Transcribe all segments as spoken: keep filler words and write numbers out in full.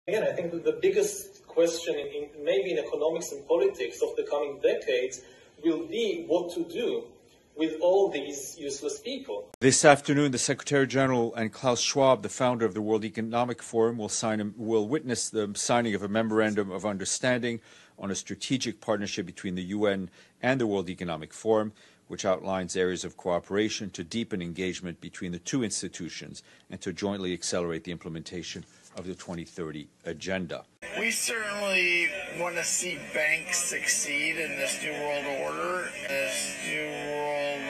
Again, I think that the biggest question in, in maybe in economics and politics of the coming decades will be what to do with all these useless people. This afternoon, the Secretary General and Klaus Schwab, the founder of the World Economic Forum, will sign a, will witness the signing of a memorandum of understanding on a strategic partnership between the U N and the World Economic Forum, which outlines areas of cooperation to deepen engagement between the two institutions and to jointly accelerate the implementation of the twenty thirty agenda. We certainly want to see banks succeed in this new world order. This new world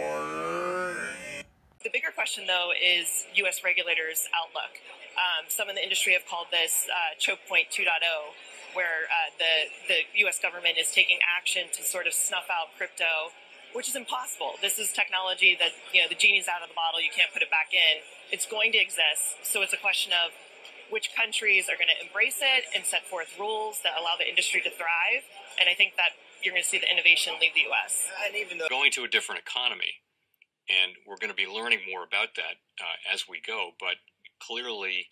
order. The bigger question, though, is U S regulators' outlook. Um, some in the industry have called this uh, choke point two point oh, where uh, the, the U S government is taking action to sort of snuff out crypto, which is impossible. This is technology that, you know, the genie's out of the bottle, you can't put it back in. It's going to exist, so it's a question of which countries are going to embrace it and set forth rules that allow the industry to thrive. And I think that you're going to see the innovation leave the U S. And even though going to a different economy, and we're going to be learning more about that uh, as we go, but clearly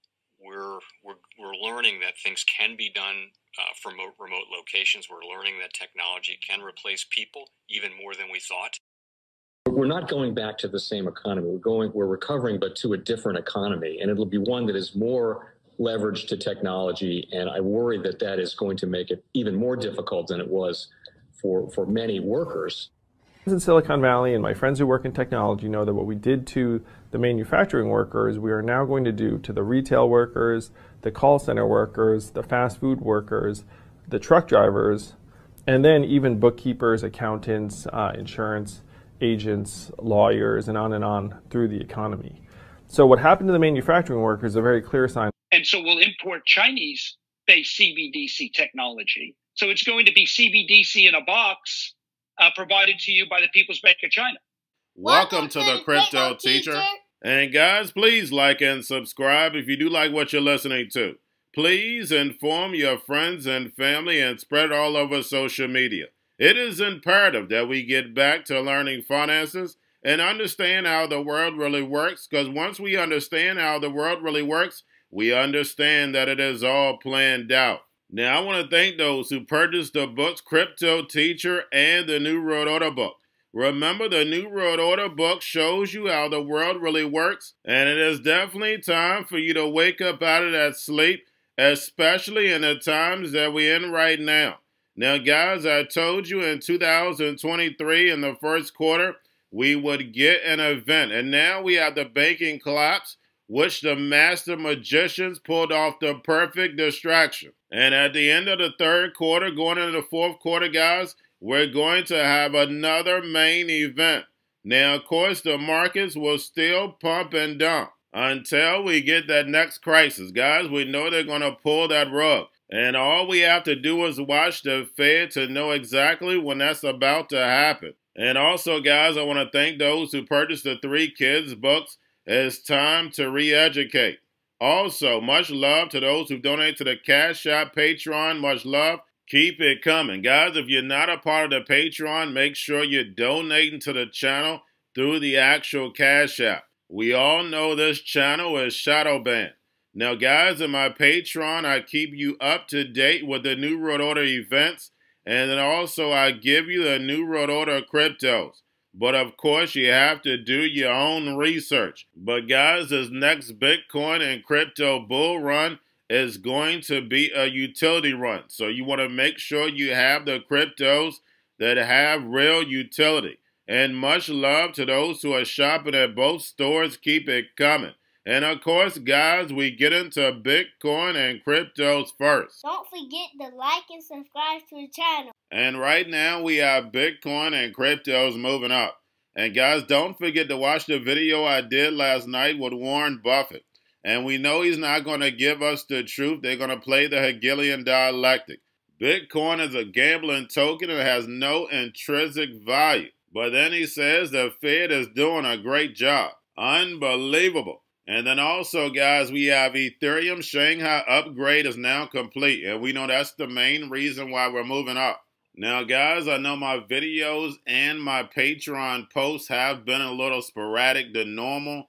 we're, we're, we're learning that things can be done uh, from remote locations. We're learning that technology can replace people even more than we thought. We're not going back to the same economy. We're going, we're recovering, but to a different economy, and it'll be one that is more leveraged to technology. And I worry that that is going to make it even more difficult than it was for for many workers. In Silicon Valley, and my friends who work in technology know that what we did to the manufacturing workers, we are now going to do to the retail workers, the call center workers, the fast food workers, the truck drivers, and then even bookkeepers, accountants, uh, insurance agents, lawyers, and on and on through the economy. So what happened to the manufacturing workers is a very clear sign. And so we'll import Chinese-based C B D C technology. So it's going to be C B D C in a box uh, provided to you by the People's Bank of China. Welcome to the Crypto Teacher. And guys, please like and subscribe if you do like what you're listening to. Please inform your friends and family and spread it all over social media. It is imperative that we get back to learning finances and understand how the world really works, because once we understand how the world really works, we understand that it is all planned out. Now, I want to thank those who purchased the books Crypto Teacher and the New World Order book. Remember, the New World Order book shows you how the world really works, and it is definitely time for you to wake up out of that sleep, especially in the times that we're in right now. Now, guys, I told you in two thousand twenty-three, in the first quarter, we would get an event. And now we have the banking collapse, which the master magicians pulled off the perfect distraction. And at the end of the third quarter, going into the fourth quarter, guys, we're going to have another main event. Now, of course, the markets will still pump and dump until we get that next crisis. Guys, we know they're going to pull that rug. And all we have to do is watch the Fed to know exactly when that's about to happen. And also, guys, I want to thank those who purchased the Three Kids books. It's time to re-educate. Also, much love to those who donate to the Cash App, Patreon. Much love. Keep it coming. Guys, if you're not a part of the Patreon, make sure you're donating to the channel through the actual Cash App. We all know this channel is shadow banned. Now, guys, in my Patreon, I keep you up to date with the New World Order events, and then also I give you the New World Order cryptos. But, of course, you have to do your own research. But, guys, this next Bitcoin and crypto bull run is going to be a utility run. So you want to make sure you have the cryptos that have real utility. And much love to those who are shopping at both stores. Keep it coming. And of course, guys, we get into Bitcoin and cryptos first. Don't forget to like and subscribe to the channel. And right now, we have Bitcoin and cryptos moving up. And guys, don't forget to watch the video I did last night with Warren Buffett. And we know he's not going to give us the truth. They're going to play the Hegelian dialectic. Bitcoin is a gambling token and has no intrinsic value. But then he says the Fed is doing a great job. Unbelievable. And then also, guys, we have Ethereum Shanghai upgrade is now complete. And we know that's the main reason why we're moving up. Now, guys, I know my videos and my Patreon posts have been a little sporadic than normal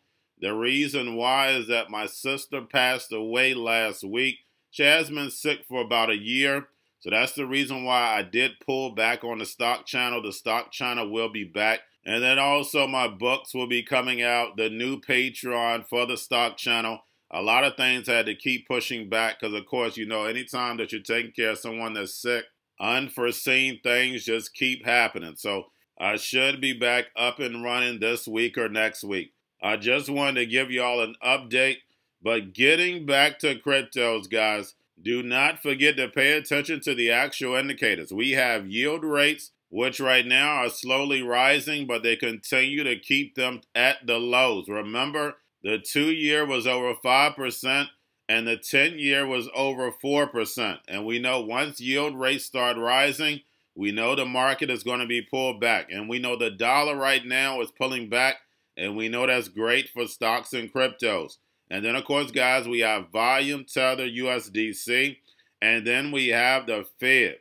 The reason why is that my sister passed away last week. She has been sick for about a year. So that's the reason why I did pull back on the stock channel. The stock channel will be back. And then also my books will be coming out, the new Patreon for the stock channel. A lot of things I had to keep pushing back because, of course, you know, anytime that you're taking care of someone that's sick, unforeseen things just keep happening. So I should be back up and running this week or next week. I just wanted to give you all an update. But getting back to cryptos, guys, do not forget to pay attention to the actual indicators. We have yield rates, which right now are slowly rising, but they continue to keep them at the lows. Remember, the two-year was over five percent, and the ten-year was over four percent. And we know once yield rates start rising, we know the market is going to be pulled back. And we know the dollar right now is pulling back, and we know that's great for stocks and cryptos. And then, of course, guys, we have volume tether U S D C. And then we have the Fed.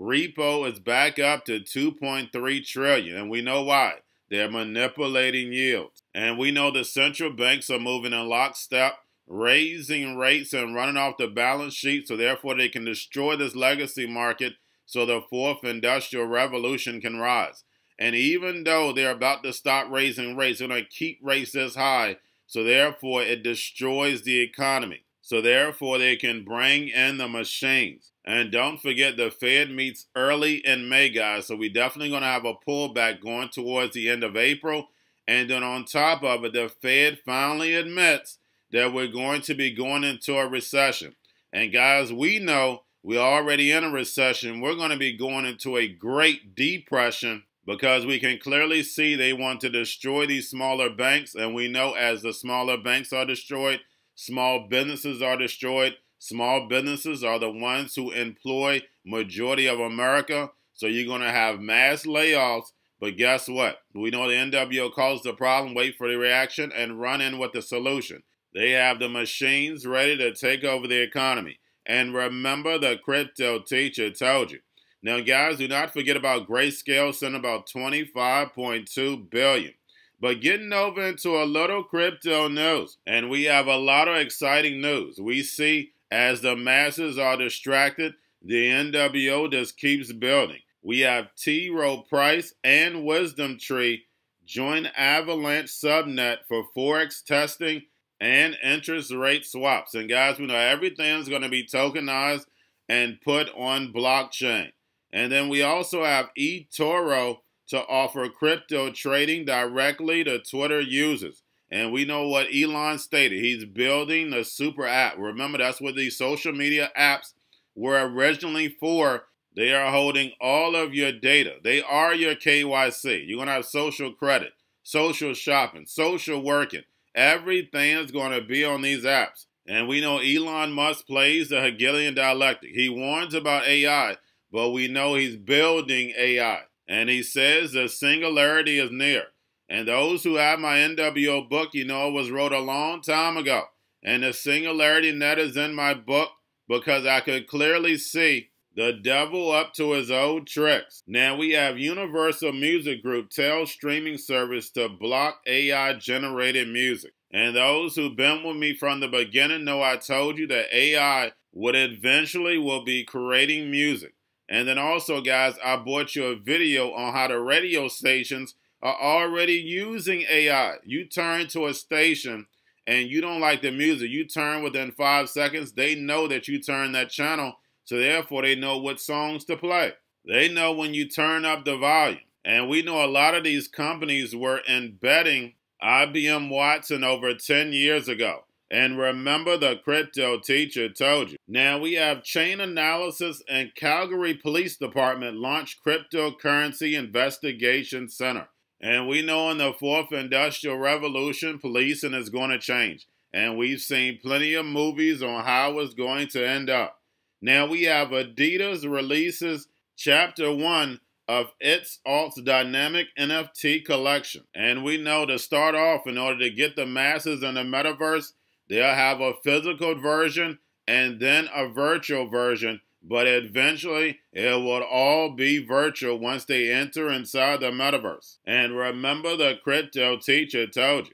Repo is back up to two point three trillion dollars. And we know why. They're manipulating yields. And we know the central banks are moving in lockstep, raising rates and running off the balance sheet. So therefore, they can destroy this legacy market so the fourth industrial revolution can rise. And even though they're about to stop raising rates, they're going to keep rates this high. So therefore, it destroys the economy. So therefore, they can bring in the machines. And don't forget, the Fed meets early in May, guys. So we're definitely going to have a pullback going towards the end of April. And then on top of it, the Fed finally admits that we're going to be going into a recession. And guys, we know we're already in a recession. We're going to be going into a Great Depression, because we can clearly see they want to destroy these smaller banks. And we know as the smaller banks are destroyed, small businesses are destroyed. Small businesses are the ones who employ majority of America. So you're going to have mass layoffs. But guess what? We know the N W O caused the problem, wait for the reaction, and run in with the solution. They have the machines ready to take over the economy. And remember, the crypto teacher told you. Now, guys, do not forget about Grayscale sending about twenty-five point two billion dollars. But getting over into a little crypto news, and we have a lot of exciting news. We see as the masses are distracted, the N W O just keeps building. We have T. Rowe Price and Wisdom Tree join Avalanche Subnet for Forex testing and interest rate swaps. And guys, we know everything's going to be tokenized and put on blockchain. And then we also have eToro to offer crypto trading directly to Twitter users. And we know what Elon stated. He's building a super app. Remember, that's what these social media apps were originally for. They are holding all of your data. They are your K Y C. You're going to have social credit, social shopping, social working. Everything is going to be on these apps. And we know Elon Musk plays the Hegelian dialectic. He warns about A I. But we know he's building A I. And he says the singularity is near. And those who have my N W O book, you know it was wrote a long time ago. And the singularity net is in my book because I could clearly see the devil up to his old tricks. Now we have Universal Music Group tell streaming service to block A I-generated music. And those who've been with me from the beginning know I told you that A I would eventually will be creating music. And then also, guys, I brought you a video on how the radio stations are already using A I. You turn to a station and you don't like the music. You turn within five seconds. They know that you turned that channel. So therefore, they know what songs to play. They know when you turn up the volume. And we know a lot of these companies were embedding I B M Watson over ten years ago. And remember, the crypto teacher told you. Now we have Chainalysis and Calgary Police Department launched Cryptocurrency Investigation Center. And we know in the fourth industrial revolution, policing is going to change. And we've seen plenty of movies on how it's going to end up. Now we have Adidas releases chapter one of its Alt's dynamic N F T collection. And we know to start off, in order to get the masses in the metaverse, they'll have a physical version and then a virtual version, but eventually it will all be virtual once they enter inside the metaverse. And remember, the crypto teacher told you.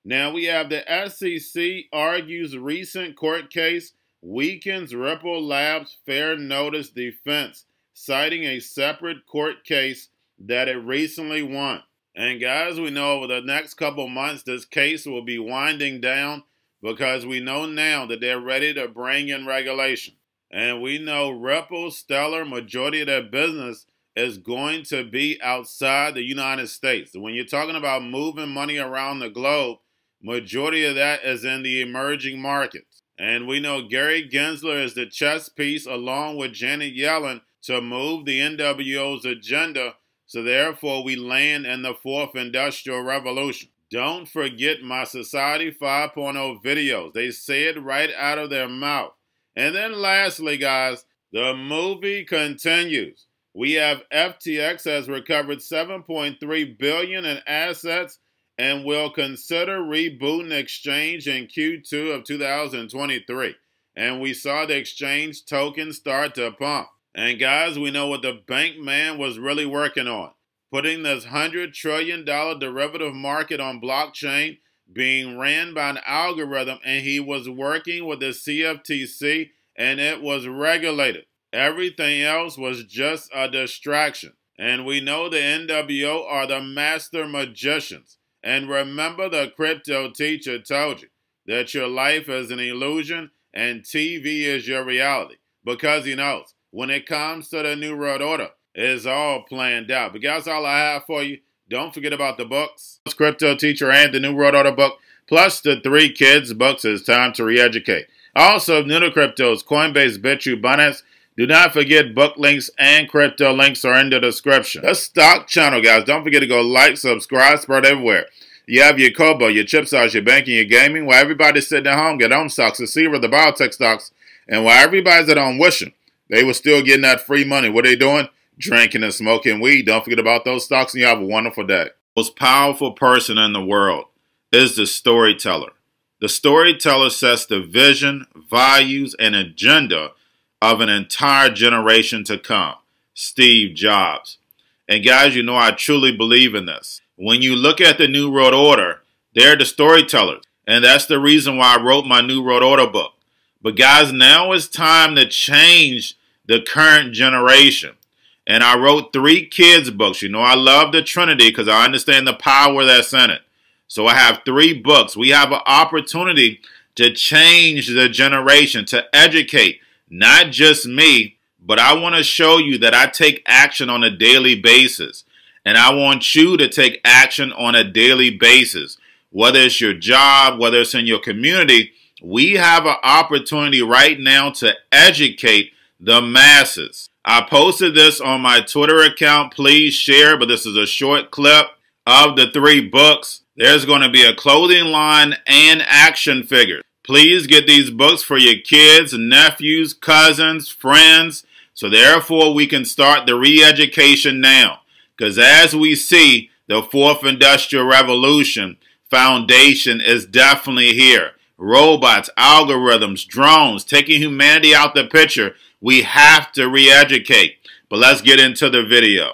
Now we have the S E C argues recent court case weakens Ripple Labs' fair notice defense, citing a separate court case that it recently won. And guys, we know over the next couple months this case will be winding down because we know now that they're ready to bring in regulation. And we know Ripple's stellar majority of their business is going to be outside the United States. So when you're talking about moving money around the globe, majority of that is in the emerging markets. And we know Gary Gensler is the chess piece along with Janet Yellen to move the N W O's agenda. So therefore we land in the fourth industrial revolution. Don't forget my Society five point oh videos. They say it right out of their mouth. And then lastly, guys, the movie continues. We have F T X has recovered seven point three billion dollars in assets and will consider rebooting the exchange in Q two of two thousand twenty-three. And we saw the exchange token start to pump. And guys, we know what the bank man was really working on. Putting this one hundred trillion dollar derivative market on blockchain being ran by an algorithm, and he was working with the C F T C and it was regulated. Everything else was just a distraction. And we know the N W O are the master magicians. And remember, the crypto teacher told you that your life is an illusion and T V is your reality. Because he knows when it comes to the New World Order, it's all planned out. But guys, all I have for you. Don't forget about the books. Crypto Teacher and the New World Order book, plus the three kids books. It's time to re-educate. Also, new to cryptos, Coinbase, BitChute, Binance. Do not forget book links and crypto links are in the description. The stock channel, guys. Don't forget to go like, subscribe, spread everywhere. You have your Kobo, your chip stocks, your banking, your gaming. While everybody's sitting at home, get home stocks, the Seaver, the biotech stocks. And while everybody's at home wishing they were still getting that free money, what are they doing? Drinking and smoking weed. Don't forget about those stocks, and you have a wonderful day. The most powerful person in the world is the storyteller. The storyteller sets the vision, values, and agenda of an entire generation to come. Steve Jobs. And guys, you know I truly believe in this. When you look at the New World Order, they're the storytellers. And that's the reason why I wrote my New World Order book. But guys, now it's time to change the current generation. And I wrote three kids books. You know, I love the Trinity because I understand the power that's in it. So I have three books. We have an opportunity to change the generation, to educate, not just me, but I want to show you that I take action on a daily basis. And I want you to take action on a daily basis. Whether it's your job, whether it's in your community, we have an opportunity right now to educate the masses. I posted this on my Twitter account. Please share, but this is a short clip of the three books. There's going to be a clothing line and action figures. Please get these books for your kids, nephews, cousins, friends, so therefore we can start the re-education now. Because as we see, the fourth industrial revolution foundation is definitely here. Robots, algorithms, drones, taking humanity out the picture. We have to re-educate. But let's get into the video.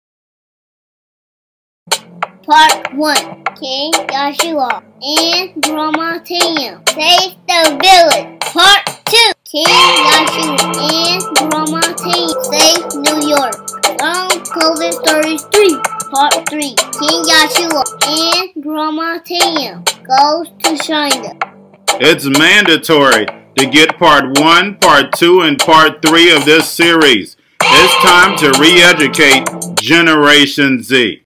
Part one. King Joshua and Grandma Tam save the village. Part two. King Joshua and Grandma Tam save New York from COVID thirty-three. Part three. King Joshua and Grandma Tam goes to China. It's mandatory to get part one, part two, and part three of this series. It's time to re-educate Generation Z.